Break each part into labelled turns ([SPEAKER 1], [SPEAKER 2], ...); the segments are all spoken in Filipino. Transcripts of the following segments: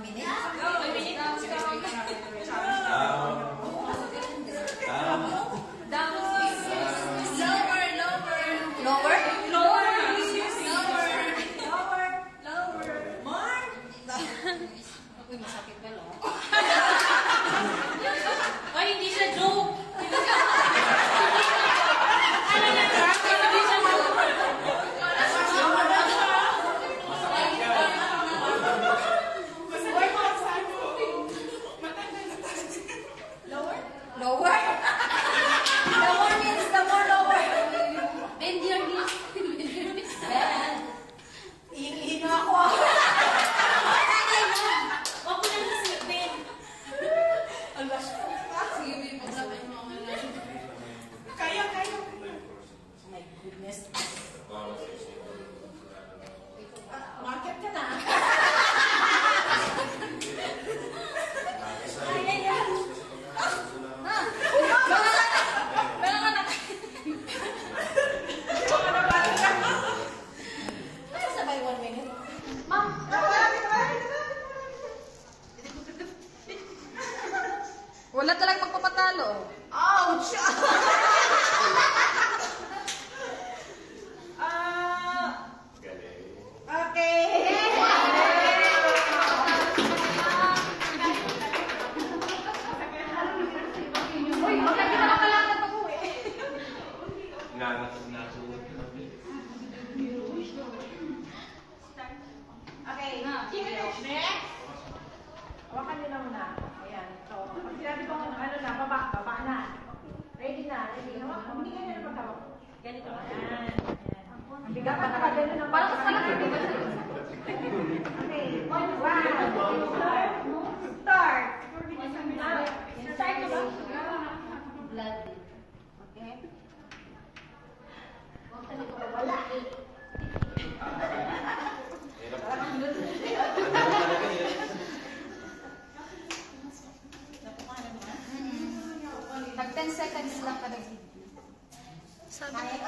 [SPEAKER 1] Wala talagang magpapatalo.
[SPEAKER 2] Ouch! Okay.
[SPEAKER 1] Uy, bakit kita makalangan pa po eh?
[SPEAKER 2] Okay. Next. Hawakan nyo na muna. Ayan. So, pag sinabi ko ano na, baba na. Ready na, ready. Hindi ka na pagkawak. Ganito. Ayan. Ang bigat pa nakagano ng
[SPEAKER 1] Parang mas malaki.
[SPEAKER 2] Okay. One. Start. Start. Start na ba?
[SPEAKER 1] Blood.
[SPEAKER 2] Okay. Huwag talaga mawala.
[SPEAKER 1] Tag 10 seconds lang kada video.
[SPEAKER 2] Sabi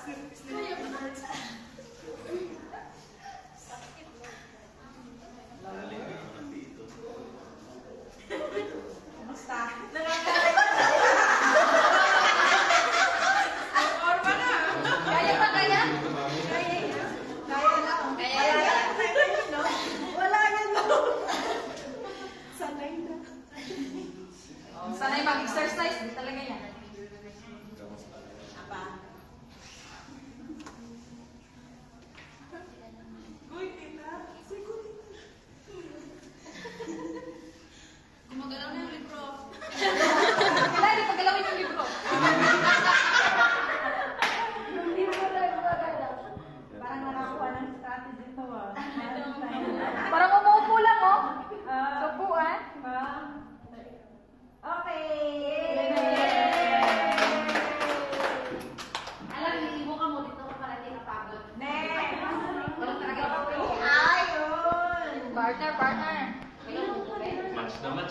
[SPEAKER 2] Kumusta? Orma na!
[SPEAKER 1] Kaya ba kaya?
[SPEAKER 2] Kaya lang. Wala yan no? Sanay na.
[SPEAKER 1] Sanay mag-exercise. Di talaga yan.
[SPEAKER 2] Apa? Uy, kita.
[SPEAKER 1] Gumagalaw na yung libro. Kailan di pagalawin yung libro?
[SPEAKER 2] Yung libro na gumagalaw. Parang nakakuha ng strategy to ah.
[SPEAKER 1] Parang umuupo lang oh. Subuan.
[SPEAKER 2] Okay.
[SPEAKER 1] Alam, hindi mo ka mo dito ka pala di napagod.
[SPEAKER 2] Next.
[SPEAKER 1] Walang talaga yung
[SPEAKER 2] Ayun.
[SPEAKER 1] partner, partner.
[SPEAKER 3] Match na match.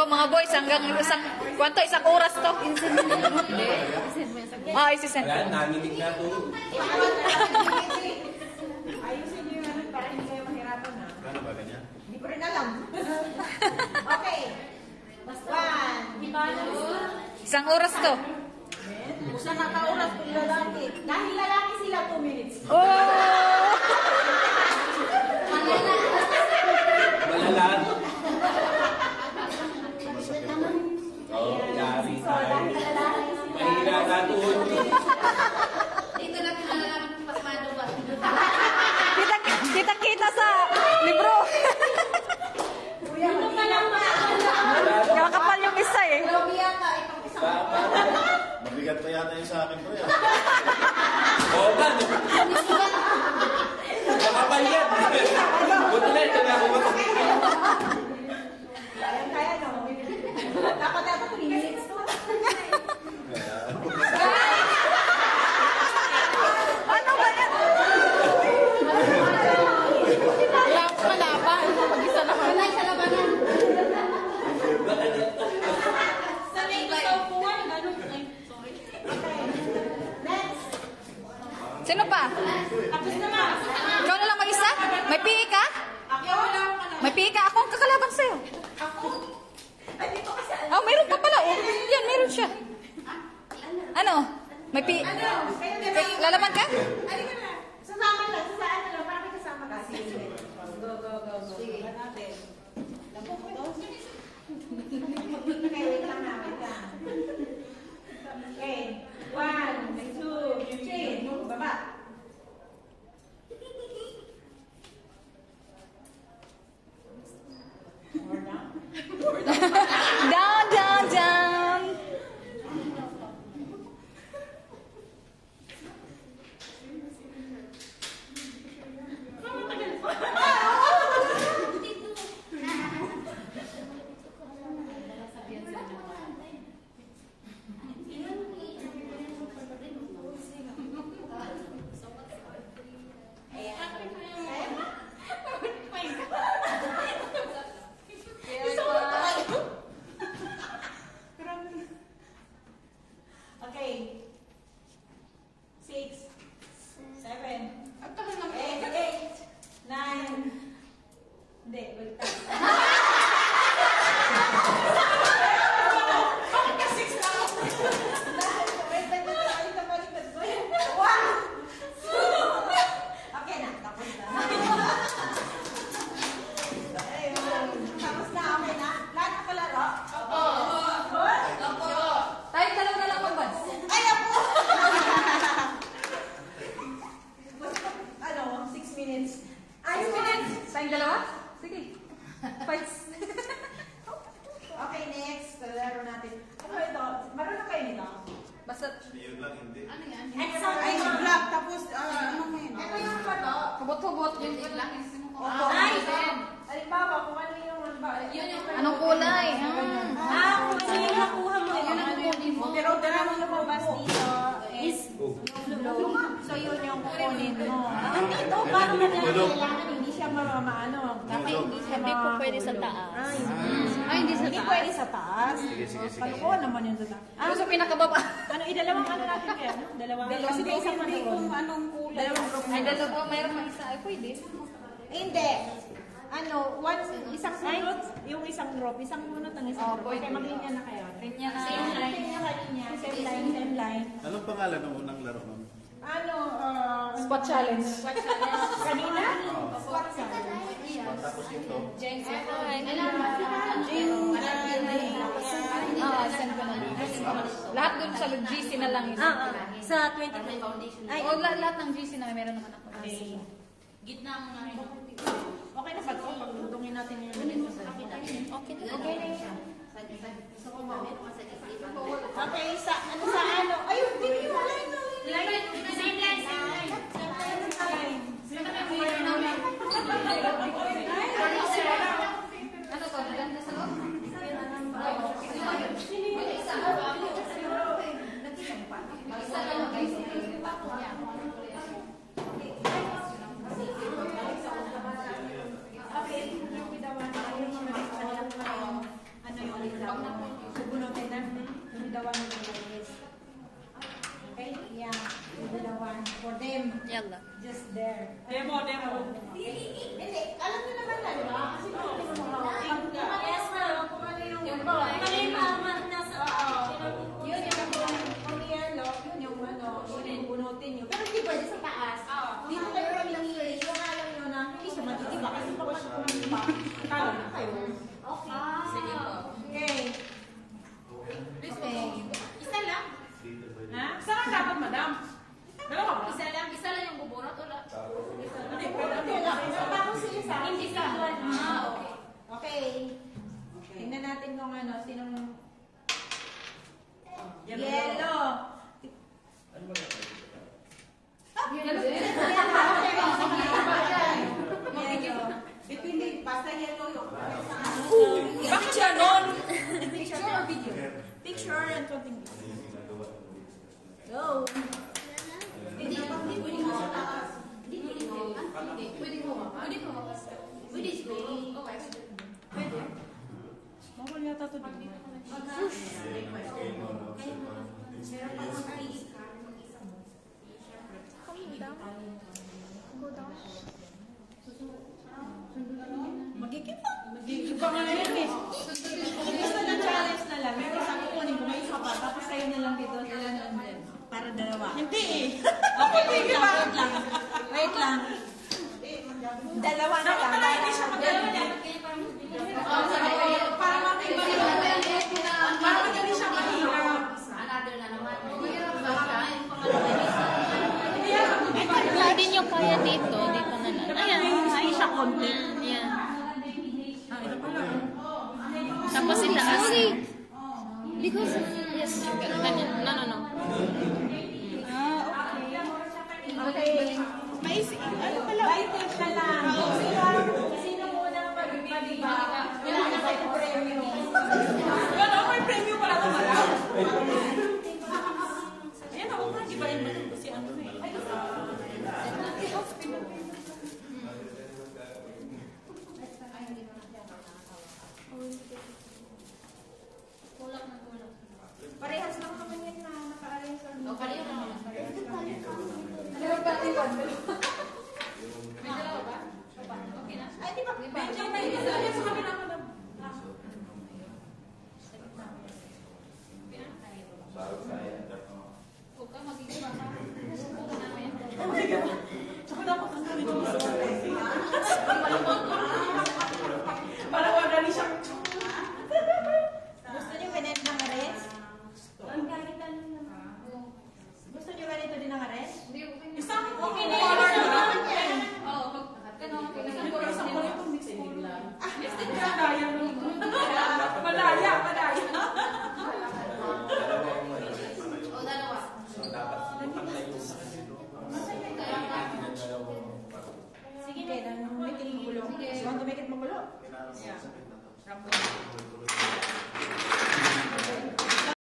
[SPEAKER 4] Go mga boys, hanggang isang oras to. Isisend.
[SPEAKER 3] Wala, naminig na to.
[SPEAKER 2] Ayusin niyo yung ano para hindi kayo mahirapan na.
[SPEAKER 3] Ano ba ganyan?
[SPEAKER 2] Hindi ko rin alam. Okay.
[SPEAKER 4] Isang oras to.
[SPEAKER 2] Sa nakauras kung lalaki. Dahil lalaki sila 2 minutes.
[SPEAKER 4] Oh!
[SPEAKER 3] Malalan. Oh, yari
[SPEAKER 2] So, dahil lalaki sila.
[SPEAKER 3] Mahina na to.
[SPEAKER 1] Dito lang pinalalaman kung pasmado ba.
[SPEAKER 4] Kita sa libro.
[SPEAKER 2] Kuya, ka lang
[SPEAKER 4] Kakapal yung isa eh.
[SPEAKER 1] Grabe yata itong isang
[SPEAKER 5] Mabigat pa yata yung sa akin, pre.
[SPEAKER 3] Oo ba? Makapal yan. Buti na ito na ako.
[SPEAKER 2] kaya no. Dapat 3 minutes to.
[SPEAKER 4] Ano ba yan? Malaban. Mag-isa na ka.
[SPEAKER 1] Sanay sa labanan.
[SPEAKER 2] Sanay ko sa upuan. Ganun. Ay, sorry. Next.
[SPEAKER 4] Sino pa?
[SPEAKER 2] Tapos naman.
[SPEAKER 4] Ikaw na lang mag-isa? May PE ka?
[SPEAKER 2] Ako wala ka na.
[SPEAKER 4] May PE ka? Ako ang kakalaban sa'yo.
[SPEAKER 2] Ako. Ay, dito kasi.
[SPEAKER 4] Oh, mayroon pa pala. Oh, yan, mayroon siya. Ano? May PE. Lalaban ka?
[SPEAKER 2] Ano ka na? Sasama lang. Sasaan na lang. Para may kasama ka. Sige. Go. Sige. Natin. Lambok ko ito. Okay, wait lang na. Okay. 1, 2, 3. Baba. More down.
[SPEAKER 4] Down.
[SPEAKER 2] Okay. 6, 7, 8, 9. Hindi, baliktad. Bakit ka 6 lang? Wait, baliktad. 1, 2. Okay na, tapos na. Ayun. Tapos na, okay na. Lahat na palaro? Good?
[SPEAKER 4] Tayo dalawa na lang magbans.
[SPEAKER 2] Ay, ako! Ano, 6 minutes. 6 minutes.
[SPEAKER 4] Tayong dalawa? Sige. Fights.
[SPEAKER 2] Okay, next. Laro natin. Ano ito? Marunong kayo nito?
[SPEAKER 4] Basta,
[SPEAKER 5] Yun lang, hindi.
[SPEAKER 1] Ano yan?
[SPEAKER 2] Exam ay block. Tapos, ano mo yun? Ito yung ano?
[SPEAKER 4] hubot-hubot.
[SPEAKER 1] Yun lang.
[SPEAKER 2] Opo.
[SPEAKER 1] Ay!
[SPEAKER 2] Halimbawa, kung ano yung...
[SPEAKER 1] Yun yung...
[SPEAKER 4] Anong kulay?
[SPEAKER 2] kung ano yung nakuha mo.
[SPEAKER 1] Yun ang kukunin mo.
[SPEAKER 2] Pero dala mo lumabas dito is blue. So, yun yung kukunin mo. Ito, parang kailangan hindi siya maano. Dapat hindi siya
[SPEAKER 4] Hindi po pwede sa taas.
[SPEAKER 1] Ay, hindi sa
[SPEAKER 2] Hindi
[SPEAKER 1] taas.
[SPEAKER 2] pwede sa taas.
[SPEAKER 5] Sige.
[SPEAKER 2] Palukuhan naman yung sa taas.
[SPEAKER 4] Ano sa pinakababa?
[SPEAKER 2] Ano, idalawang ano natin kaya? Dalawang. Kasi may isang ano kung anong kulay. Dalawang group.
[SPEAKER 4] Ay, dalawa. Mayroon pa isa. Ay, pwede.
[SPEAKER 2] Hindi. Ano, isang sunod, yung isang group, isang munot ang isang group. Okay, maglinya na kayo.
[SPEAKER 4] Linya na.
[SPEAKER 2] Same line.
[SPEAKER 5] Anong pangalan ng unang laro mo?
[SPEAKER 2] Ano,
[SPEAKER 4] Spot challenge.
[SPEAKER 2] kanina? Squat challenge.
[SPEAKER 5] Tapos ito,
[SPEAKER 4] Send ko na. Lahat dun sa GC na lang yun.
[SPEAKER 1] Sa 25 foundation.
[SPEAKER 4] Ay, lahat ng GC na meron naman ako.
[SPEAKER 2] Okay.
[SPEAKER 1] Gitna mo na rin.
[SPEAKER 2] Okay na ba ito? Pagdudungin natin yung ganito sa
[SPEAKER 4] Okay na.
[SPEAKER 2] Okay na yun.
[SPEAKER 1] Gusto ko ba? Meron ka sa gitna.
[SPEAKER 2] Okay, sa ano? Ayun, hindi yung line.
[SPEAKER 1] Same line.
[SPEAKER 4] Ano to? Maganda sa loob?
[SPEAKER 2] Ano yung
[SPEAKER 4] Yalla.
[SPEAKER 2] Just there.
[SPEAKER 1] Demo.
[SPEAKER 2] Hindi, alam niyo naman na, di ba? Kasi bakit mo
[SPEAKER 1] Yes, ma'am.
[SPEAKER 2] kung ano yung...
[SPEAKER 1] Yung po, nasa...
[SPEAKER 2] Yun yung yellow, yun yung ano, yun yung bunutin nyo. Pero hindi pwede sa taas. Dito kayo kami nangyayari. Yung alam nyo na hindi siya matitiba. Kasi pag matitiba, talo na kayo.
[SPEAKER 1] Okay. Sige po.
[SPEAKER 2] Okay. Okay.
[SPEAKER 1] Isa lang?
[SPEAKER 2] Ha?
[SPEAKER 1] Saan dapat, madam?
[SPEAKER 2] Dalawa ba?
[SPEAKER 1] Isa lang yung bubunot o lang?
[SPEAKER 2] Hindi, pero hindi lang. Tapos sila sa akin.
[SPEAKER 1] Hindi sa okay.
[SPEAKER 2] Okay. Tingnan natin kung ano, sinong... Yellow. Yellow. Depende, basta yellow yung...
[SPEAKER 1] Bakit siya nun?
[SPEAKER 2] Picture or video? Picture and something. Go.
[SPEAKER 1] Hindi pwede mo mataas. Hindi pwede mo mataas. Pwede siguro. Okay. Pwede.
[SPEAKER 2] Bawal yata ito din. Magkikita. Magkikita nga yun eh. Gusto na challenge na lang. Meron sa kukunin ko, may isa pa. Tapos sa'yo na lang dito. Sila na din. Para dalawa. Hindi eh. Okay, wait lang. Wait lang. Dalawa na lang. Hindi siya magdalawa. Para madali siya mahirap.
[SPEAKER 1] Another na naman.
[SPEAKER 4] Hindi nyo kaya dito. Dito na lang. Ayan.
[SPEAKER 2] Ay, siya konti.
[SPEAKER 4] Ayan.
[SPEAKER 2] Ito pala.
[SPEAKER 4] Tapos itaas. Because, yes. No.
[SPEAKER 2] Okay. Ano pala? Bite na lang. Sino muna mag-iba? Wala na kayo premium.
[SPEAKER 1] Wala, may premium pala ito, madam. Ayan ako nga, di ba rin ba ito si ano eh?
[SPEAKER 2] Parehas lang naman yan na naka-arrange.
[SPEAKER 1] O, pareho naman.
[SPEAKER 2] Ano ba